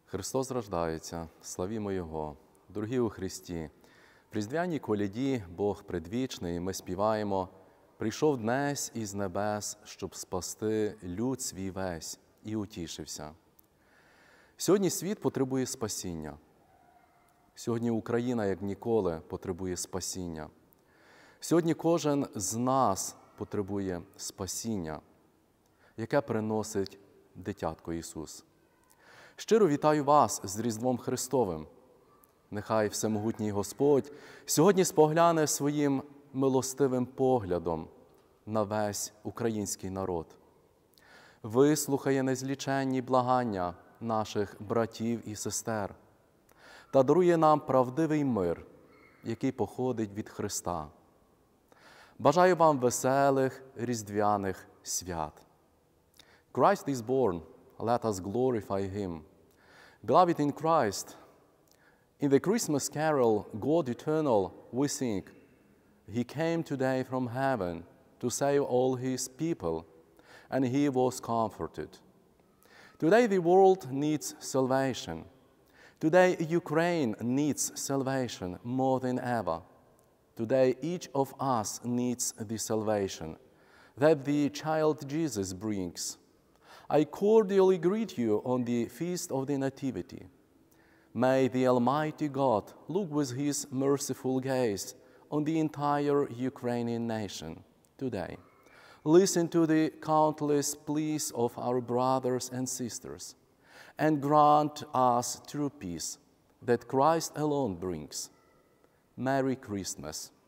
Христос рождається, славімо Його! Дорогі у Христі! В різдвяній коляді Бог предвічний, ми співаємо: «Прийшов днесь із небес, щоб спасти люд свій весь, і утішився». Сьогодні світ потребує спасіння. Сьогодні Україна, як ніколи, потребує спасіння. Сьогодні кожен з нас потребує спасіння, яке приносить дитятко Ісус. Щиро вітаю вас з Різдвом Христовим. Нехай Всемогутній Господь сьогодні спогляне своїм милостивим поглядом на весь український народ. Вислухає незліченні благання наших братів і сестер та дарує нам правдивий мир, який походить від Христа. Бажаю вам веселих різдвяних свят. Christ is born. Let us glorify Him. Beloved in Christ, in the Christmas carol, God Eternal, we sing, He came today from heaven to save all His people, and He was comforted. Today the world needs salvation. Today Ukraine needs salvation more than ever. Today each of us needs the salvation that the child Jesus brings. I cordially greet you on the Feast of the Nativity. May the Almighty God look with His merciful gaze on the entire Ukrainian nation today. Listen to the countless pleas of our brothers and sisters, and grant us true peace that Christ alone brings. Merry Christmas.